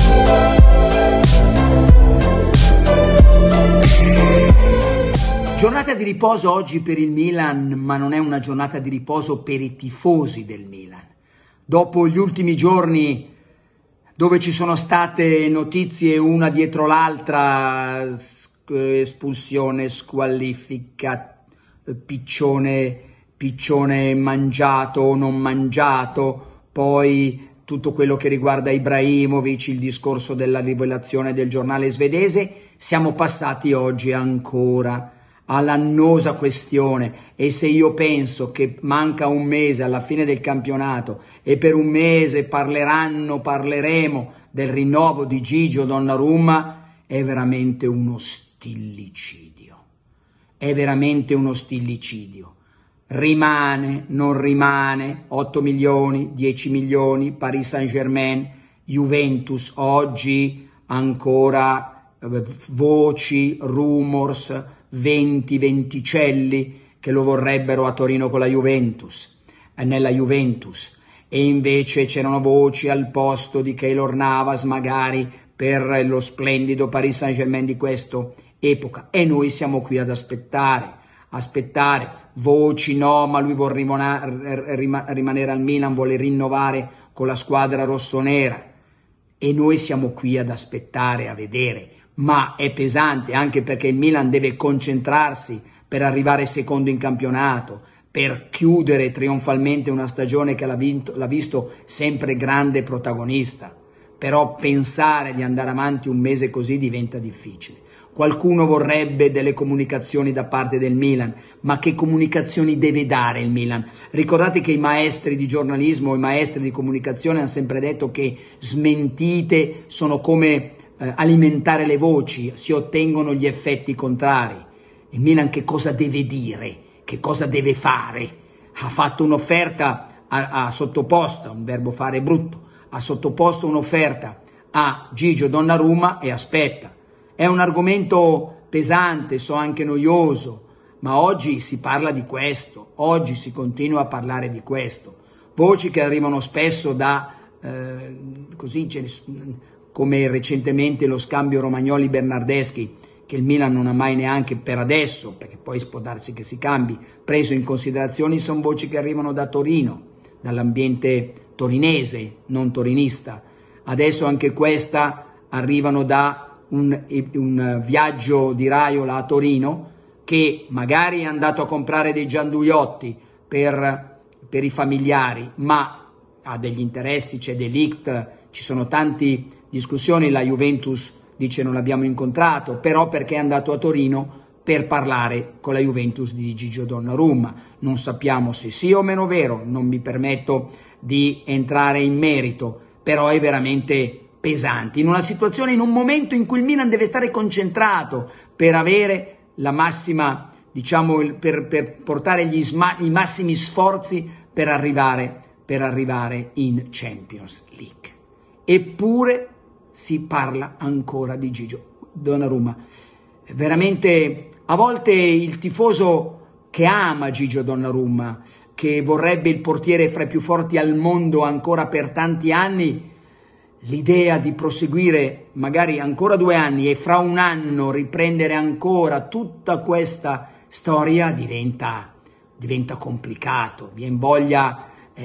Giornata di riposo oggi per il Milan, ma non è una giornata di riposo per i tifosi del Milan. Dopo gli ultimi giorni dove ci sono state notizie una dietro l'altra, espulsione, squalifica, piccione mangiato o non mangiato, poi tutto quello che riguarda Ibrahimovic, il discorso della rivelazione del giornale svedese, siamo passati oggi ancora all'annosa questione. E se io penso che manca un mese alla fine del campionato e per un mese parleremo del rinnovo di Gigio Donnarumma, è veramente uno stillicidio. È veramente uno stillicidio. Rimane, non rimane, 8 milioni, 10 milioni, Paris Saint-Germain, Juventus, oggi ancora voci, rumors, venticelli che lo vorrebbero a Torino con la Juventus, nella Juventus, e invece c'erano voci al posto di Keylor Navas magari per lo splendido Paris Saint-Germain di questa epoca, e noi siamo qui ad aspettare, voci no, ma lui vuole rimanere al Milan, vuole rinnovare con la squadra rossonera, e noi siamo qui ad aspettare, a vedere. Ma è pesante anche perché il Milan deve concentrarsi per arrivare secondo in campionato, per chiudere trionfalmente una stagione che l'ha visto sempre grande protagonista. Però pensare di andare avanti un mese così diventa difficile. Qualcuno vorrebbe delle comunicazioni da parte del Milan, ma che comunicazioni deve dare il Milan? Ricordate che i maestri di giornalismo, i maestri di comunicazione hanno sempre detto che smentite sono come alimentare le voci, si ottengono gli effetti contrari. Il Milan che cosa deve dire? Che cosa deve fare? Ha fatto un'offerta, ha sottoposto, un verbo fare è brutto, ha sottoposto un'offerta a Gigio Donnarumma e aspetta. È un argomento pesante, so anche noioso, ma oggi si parla di questo, oggi si continua a parlare di questo. Voci che arrivano spesso da, come recentemente lo scambio Romagnoli-Bernardeschi, che il Milan non ha mai neanche per adesso, perché poi può darsi che si cambi, preso in considerazione. Sono voci che arrivano da Torino, dall'ambiente torinese, non torinista. Adesso anche questa arrivano da un viaggio di Raiola a Torino, che magari è andato a comprare dei gianduiotti per i familiari, ma ha degli interessi, c'è delict, ci sono tante discussioni. La Juventus dice non l'abbiamo incontrato, però perché è andato a Torino per parlare con la Juventus di Gigio Donnarumma. Non sappiamo se sia o meno vero, non mi permetto di entrare in merito, però è veramente pesante, in una situazione, in un momento in cui il Milan deve stare concentrato per avere la massima, per portare i massimi sforzi per arrivare in Champions League. Eppure si parla ancora di Gigio Donnarumma. Veramente, a volte il tifoso che ama Gigio Donnarumma, che vorrebbe il portiere fra i più forti al mondo ancora per tanti anni, l'idea di proseguire magari ancora 2 anni e fra un anno riprendere ancora tutta questa storia diventa complicato. Viene voglia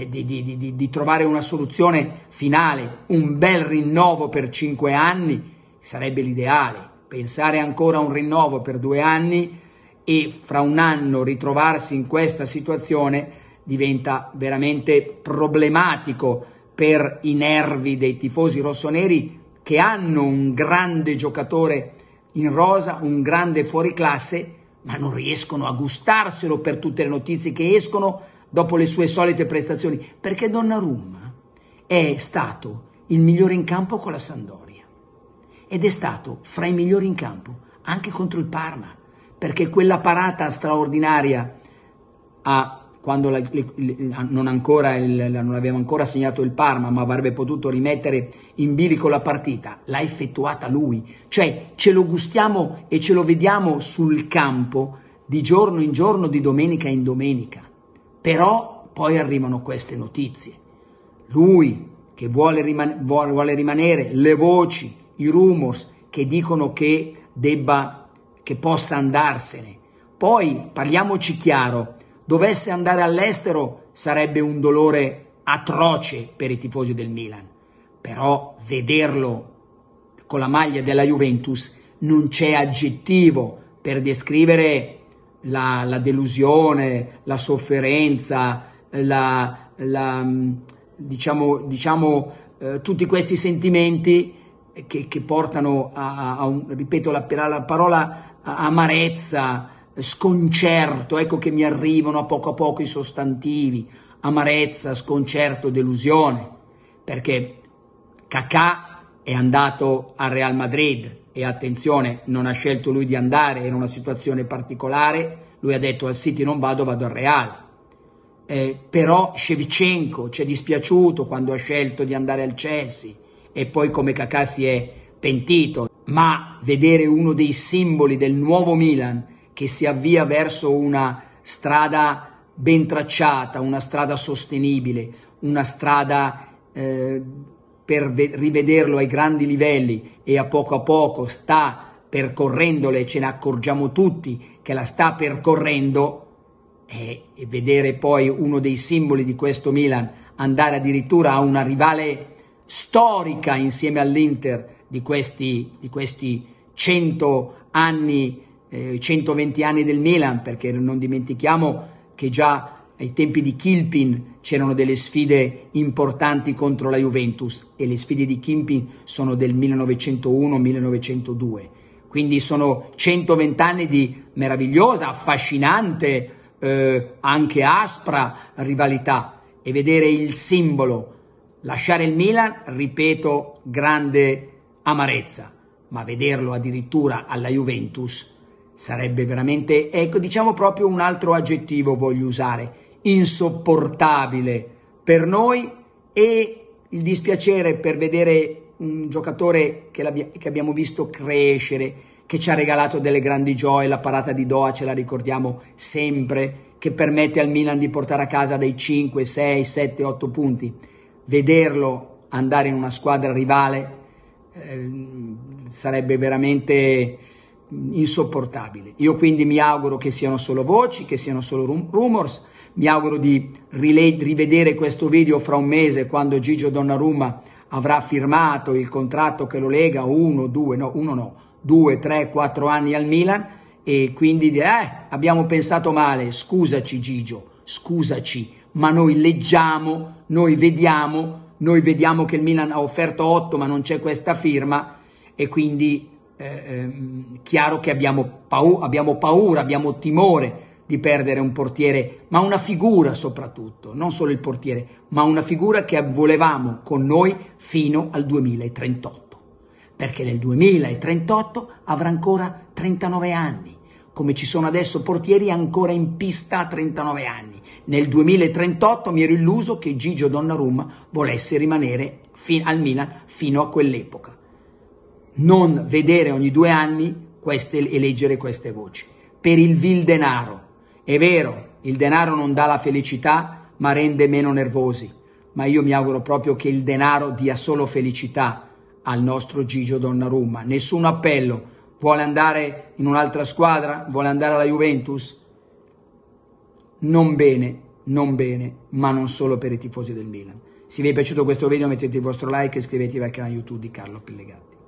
di trovare una soluzione finale, un bel rinnovo per 5 anni sarebbe l'ideale. Pensare ancora a un rinnovo per 2 anni e fra un anno ritrovarsi in questa situazione diventa veramente problematico per i nervi dei tifosi rossoneri, che hanno un grande giocatore in rosa, un grande fuoriclasse, ma non riescono a gustarselo per tutte le notizie che escono dopo le sue solite prestazioni, perché Donnarumma è stato il migliore in campo con la Sampdoria ed è stato fra i migliori in campo anche contro il Parma, perché quella parata straordinaria quando non aveva ancora segnato il Parma, ma avrebbe potuto rimettere in bilico la partita, l'ha effettuata lui. Cioè ce lo gustiamo e ce lo vediamo sul campo di giorno in giorno, di domenica in domenica. Però poi arrivano queste notizie. Lui che vuole rimanere, le voci, i rumors che dicono che possa andarsene. Poi, parliamoci chiaro, dovesse andare all'estero sarebbe un dolore atroce per i tifosi del Milan, però vederlo con la maglia della Juventus non c'è aggettivo per descrivere la delusione, la sofferenza, tutti questi sentimenti che portano ripeto la parola amarezza, sconcerto, ecco che mi arrivano a poco i sostantivi, amarezza, sconcerto, delusione, perché Kaká è andato al Real Madrid e attenzione, non ha scelto lui di andare, era una situazione particolare, lui ha detto al City non vado al Real. Però Shevchenko ci è dispiaciuto quando ha scelto di andare al Chelsea e poi come Kaká si è pentito, ma vedere uno dei simboli del nuovo Milan che si avvia verso una strada ben tracciata, una strada sostenibile, una strada per rivederlo ai grandi livelli e a poco sta percorrendole, ce ne accorgiamo tutti che la sta percorrendo, e vedere poi uno dei simboli di questo Milan andare addirittura a una rivale storica insieme all'Inter di questi 100 anni, 120 anni del Milan, perché non dimentichiamo che già ai tempi di Kilpin c'erano delle sfide importanti contro la Juventus e le sfide di Kilpin sono del 1901-1902, quindi sono 120 anni di meravigliosa, affascinante, anche aspra rivalità, e vedere il simbolo, lasciare il Milan, ripeto, grande amarezza, ma vederlo addirittura alla Juventus sarebbe veramente, ecco, diciamo proprio un altro aggettivo voglio usare, insopportabile per noi, e il dispiacere per vedere un giocatore che abbiamo visto crescere, che ci ha regalato delle grandi gioie, la parata di Doha ce la ricordiamo sempre, che permette al Milan di portare a casa dei 5, 6, 7, 8 punti. Vederlo andare in una squadra rivale sarebbe veramente insopportabile. Io quindi mi auguro che siano solo voci, che siano solo rumors, mi auguro di rivedere questo video fra un mese quando Gigio Donnarumma avrà firmato il contratto che lo lega 2, 3, 4 anni al Milan, e quindi abbiamo pensato male, scusaci Gigio, scusaci, ma noi leggiamo, noi vediamo che il Milan ha offerto 8 ma non c'è questa firma, e quindi chiaro che abbiamo paura, abbiamo timore di perdere un portiere, ma una figura soprattutto, non solo il portiere, ma una figura che volevamo con noi fino al 2038. Perché nel 2038 avrà ancora 39 anni, come ci sono adesso portieri ancora in pista a 39 anni. Nel 2038 mi ero illuso che Gigio Donnarumma volesse rimanere al Milan fino a quell'epoca. Non vedere ogni 2 anni e leggere queste voci. Per il vil denaro. È vero, il denaro non dà la felicità, ma rende meno nervosi. Ma io mi auguro proprio che il denaro dia solo felicità al nostro Gigio Donnarumma. Nessun appello. Vuole andare in un'altra squadra? Vuole andare alla Juventus? Non bene, ma non solo per i tifosi del Milan. Se vi è piaciuto questo video mettete il vostro like e iscrivetevi al canale YouTube di Carlo Pellegatti.